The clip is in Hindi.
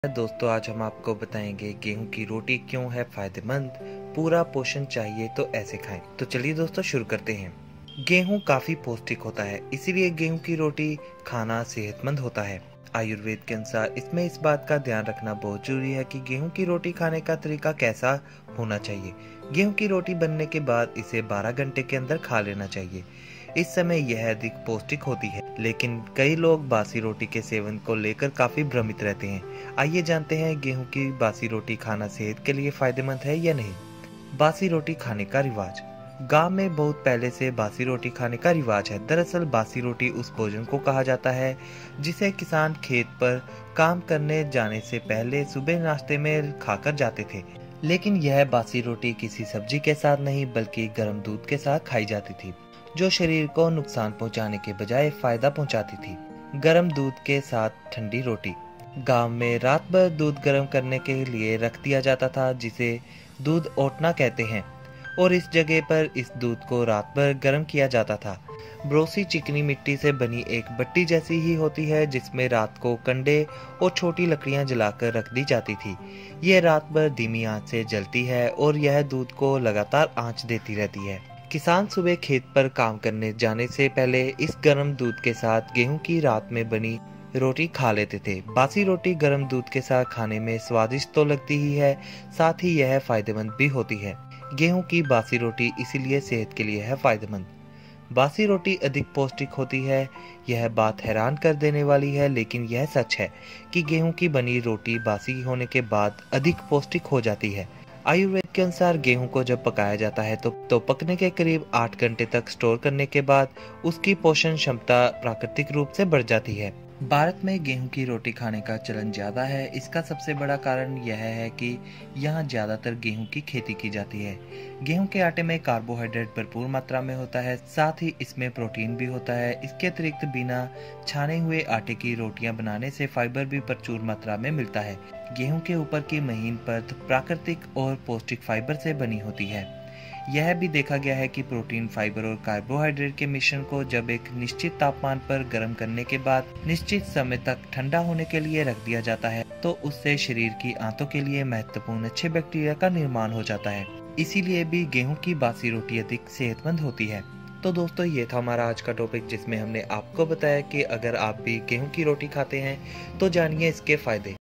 दोस्तों, आज हम आपको बताएंगे गेहूं की रोटी क्यों है फायदेमंद। पूरा पोषण चाहिए तो ऐसे खाएं। तो चलिए दोस्तों शुरू करते हैं। गेहूं काफी पौष्टिक होता है, इसीलिए गेहूं की रोटी खाना सेहतमंद होता है। आयुर्वेद के अनुसार इसमें इस बात का ध्यान रखना बहुत जरूरी है कि गेहूं की रोटी खाने का तरीका कैसा होना चाहिए। गेहूं की रोटी बनने के बाद इसे 12 घंटे के अंदर खा लेना चाहिए। इस समय यह अधिक पौष्टिक होती है, लेकिन कई लोग बासी रोटी के सेवन को लेकर काफी भ्रमित रहते हैं। आइए जानते हैं गेहूं की बासी रोटी खाना सेहत के लिए फायदेमंद है या नहीं। बासी रोटी खाने का रिवाज। गांव में बहुत पहले से बासी रोटी खाने का रिवाज है। दरअसल बासी रोटी उस भोजन को कहा जाता है जिसे किसान खेत पर काम करने जाने से पहले सुबह नाश्ते में खाकर जाते थे। लेकिन यह बासी रोटी किसी सब्जी के साथ नहीं बल्कि गर्म दूध के साथ खाई जाती थी, जो शरीर को नुकसान पहुंचाने के बजाय फायदा पहुंचाती थी। गर्म दूध के साथ ठंडी रोटी। गांव में रात भर दूध गर्म करने के लिए रख दिया जाता था, जिसे दूध ओटना कहते हैं, और इस जगह पर इस दूध को रात भर गर्म किया जाता था। ब्रोसी चिकनी मिट्टी से बनी एक भट्टी जैसी ही होती है, जिसमें रात को कंडे और छोटी लकड़ियां जलाकर रख दी जाती थी। यह रात भर धीमी आंच से जलती है और यह दूध को लगातार आंच देती रहती है। किसान सुबह खेत पर काम करने जाने से पहले इस गर्म दूध के साथ गेहूं की रात में बनी रोटी खा लेते थे। बासी रोटी गर्म दूध के साथ खाने में स्वादिष्ट तो लगती ही है, साथ ही यह फायदेमंद भी होती है। गेहूं की बासी रोटी इसीलिए सेहत के लिए है फायदेमंद। बासी रोटी अधिक पौष्टिक होती है। यह बात हैरान कर देने वाली है, लेकिन यह सच है कि गेहूं की बनी रोटी बासी होने के बाद अधिक पौष्टिक हो जाती है। आयुर्वेद के अनुसार गेहूं को जब पकाया जाता है तो पकने के करीब 8 घंटे तक स्टोर करने के बाद उसकी पोषण क्षमता प्राकृतिक रूप से बढ़ जाती है। भारत में गेहूं की रोटी खाने का चलन ज्यादा है। इसका सबसे बड़ा कारण यह है कि यहाँ ज्यादातर गेहूं की खेती की जाती है। गेहूं के आटे में कार्बोहाइड्रेट भरपूर मात्रा में होता है, साथ ही इसमें प्रोटीन भी होता है। इसके अतिरिक्त बिना छाने हुए आटे की रोटियां बनाने से फाइबर भी प्रचुर मात्रा में मिलता है। गेहूं के ऊपर की महीन परत प्राकृतिक और पौष्टिक फाइबर से बनी होती है। यह भी देखा गया है कि प्रोटीन, फाइबर और कार्बोहाइड्रेट के मिश्रण को जब एक निश्चित तापमान पर गर्म करने के बाद निश्चित समय तक ठंडा होने के लिए रख दिया जाता है, तो उससे शरीर की आंतों के लिए महत्वपूर्ण अच्छे बैक्टीरिया का निर्माण हो जाता है। इसीलिए भी गेहूं की बासी रोटी अधिक सेहतमंद होती है। तो दोस्तों, ये था हमारा आज का टॉपिक, जिसमें हमने आपको बताया कि अगर आप भी गेहूं की रोटी खाते हैं तो जानिए इसके फायदे।